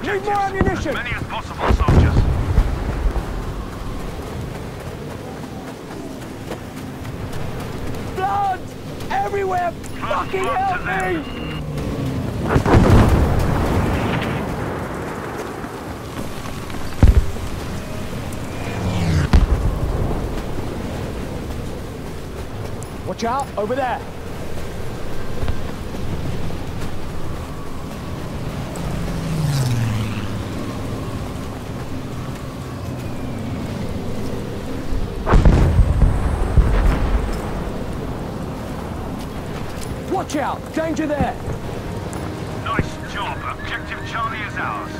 objectives. more ammunition! As many as possible, soldiers. Blood! Everywhere! Fucking front help to them. me! Watch out, over there! Watch out! Danger there! Nice job. Objective Charlie is ours.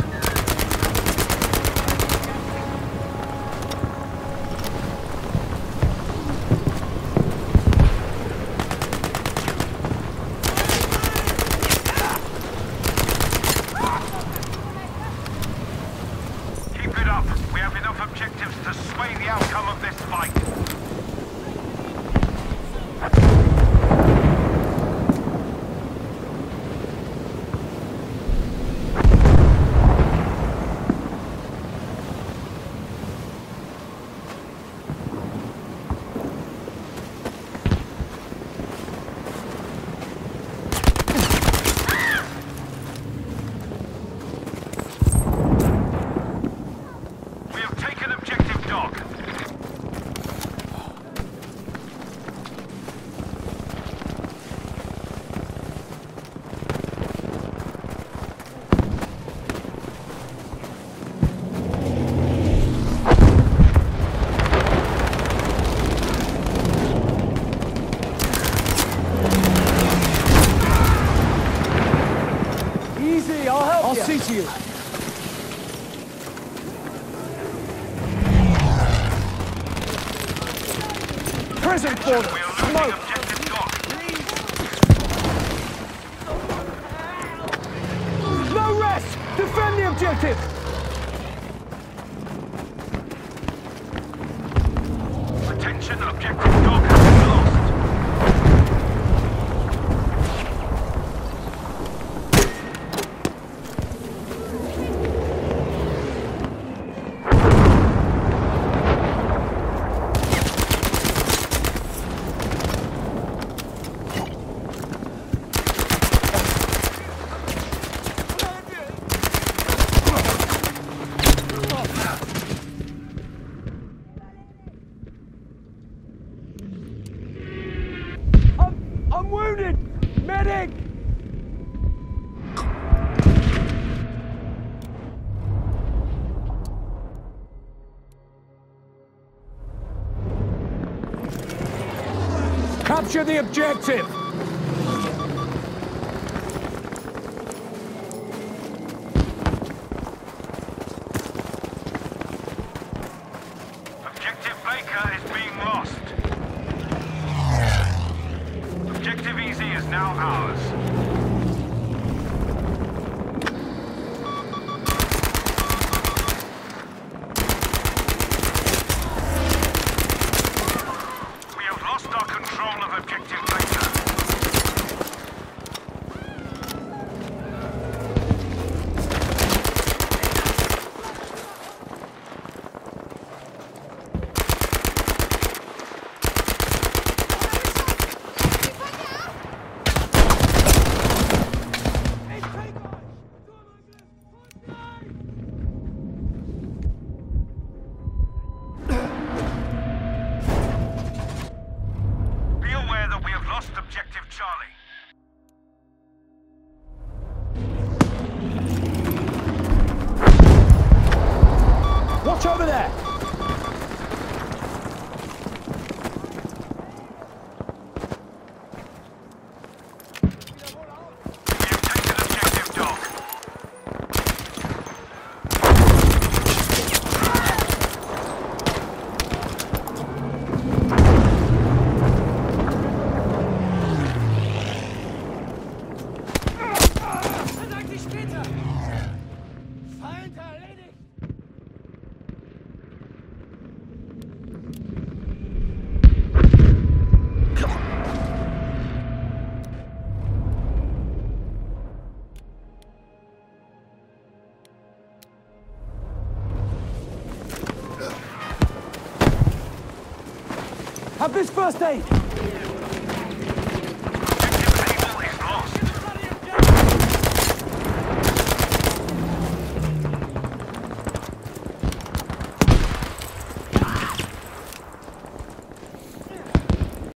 Keep it up. We have enough objectives to sway the outcome of this fight. We have taken objective Dog. Easy, I'll help I'll you! see to you. Prison for We are them! losing Smoke! objective Dog. No rest! Defend the objective! Attention, objective Dog has been lost. I'm wounded! Medic! Capture the objective! Objective Baker is being lost. Objective Easy is now ours. We have lost our control of Objective Baker. Be aware that we have lost Objective Charlie. Watch over there! We have taken Objective Dog. Have this first aid.